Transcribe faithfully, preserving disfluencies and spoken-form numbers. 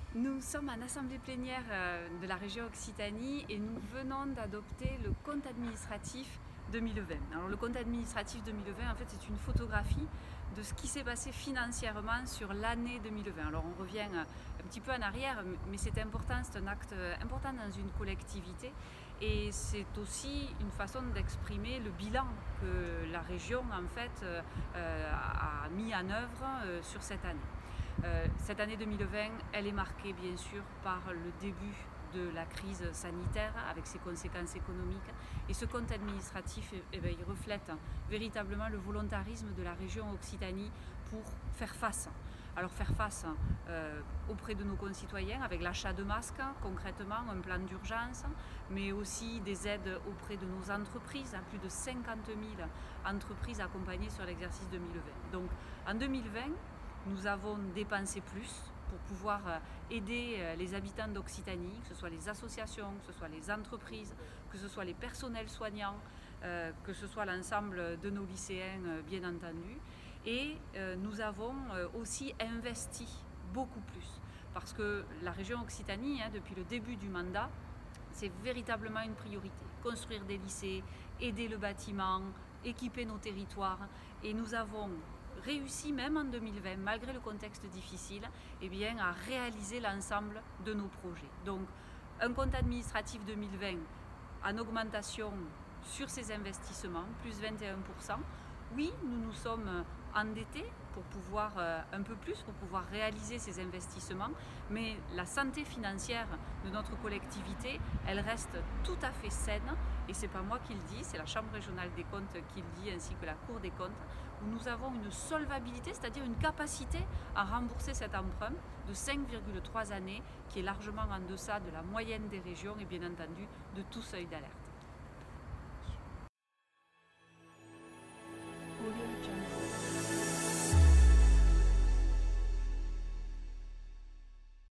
Nous sommes en assemblée plénière de la région Occitanie et nous venons d'adopter le compte administratif deux mille vingt. Alors le compte administratif deux mille vingt, en fait, c'est une photographie de ce qui s'est passé financièrement sur l'année deux mille vingt. Alors on revient un petit peu en arrière, mais c'est important, c'est un acte important dans une collectivité et c'est aussi une façon d'exprimer le bilan que la région en fait euh, a mis en œuvre euh, sur cette année. Euh, cette année deux mille vingt, elle est marquée bien sûr par le début de la crise sanitaire avec ses conséquences économiques et ce compte administratif eh bien, il reflète véritablement le volontarisme de la région Occitanie pour faire face. Alors faire face euh, auprès de nos concitoyens avec l'achat de masques concrètement, un plan d'urgence, mais aussi des aides auprès de nos entreprises, plus de cinquante mille entreprises accompagnées sur l'exercice deux mille vingt. Donc en deux mille vingt, nous avons dépensé plus pour pouvoir aider les habitants d'Occitanie, que ce soit les associations, que ce soit les entreprises, que ce soit les personnels soignants, euh, que ce soit l'ensemble de nos lycéens, euh, bien entendu. Et euh, nous avons euh, aussi investi beaucoup plus, parce que la région Occitanie, hein, depuis le début du mandat, c'est véritablement une priorité. Construire des lycées, aider le bâtiment, équiper nos territoires. Et nous avons réussi même en deux mille vingt, malgré le contexte difficile, eh bien, à réaliser l'ensemble de nos projets. Donc un compte administratif deux mille vingt en augmentation sur ces investissements, plus vingt et un pour cent. Oui, nous nous sommes endettés pour pouvoir euh, un peu plus, pour pouvoir réaliser ces investissements, mais la santé financière de notre collectivité, elle reste tout à fait saine, et c'est pas moi qui le dis, c'est la Chambre régionale des comptes qui le dit, ainsi que la Cour des comptes, où nous avons une solvabilité, c'est-à-dire une capacité à rembourser cet emprunt de cinq virgule trois années, qui est largement en deçà de la moyenne des régions et bien entendu de tout seuil d'alerte. Audio Jungle.